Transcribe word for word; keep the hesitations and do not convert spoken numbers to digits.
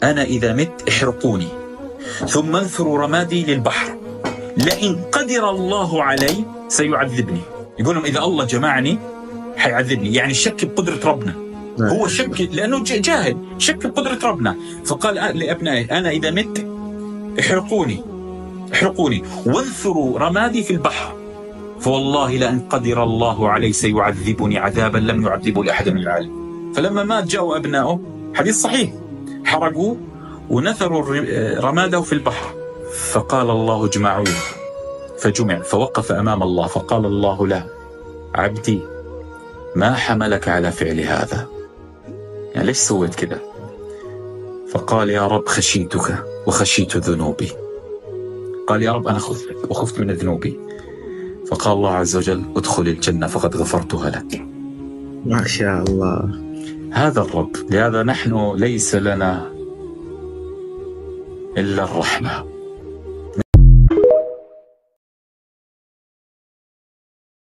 أنا إذا مت احرقوني ثم انثروا رمادي للبحر، لئن قدر الله علي سيعذبني. يقول لهم إذا الله جمعني حيعذبني، يعني شك بقدرة ربنا. هو شك لأنه جاهل، شك بقدرة ربنا. فقال لأبنائه أنا إذا مت احرقوني احرقوني وانثروا رمادي في البحر، فوالله لأن قدر الله علي سيعذبني عذابا لم يعذبه لأحد من العالم. فلما مات جاءوا أبنائه، حديث صحيح، حرقوا ونثروا رماده في البحر. فقال الله اجمعوه، فجمع، فوقف أمام الله فقال الله له عبدي ما حملك على فعل هذا؟ يعني ليش سويت كذا؟ فقال يا رب خشيتك وخشيت ذنوبي. قال يا رب أنا خفت وخفت من ذنوبي. فقال الله عز وجل ادخل الجنة فقد غفرتها لك. ما شاء الله. هذا الرب. لهذا نحن ليس لنا إلا الرحمة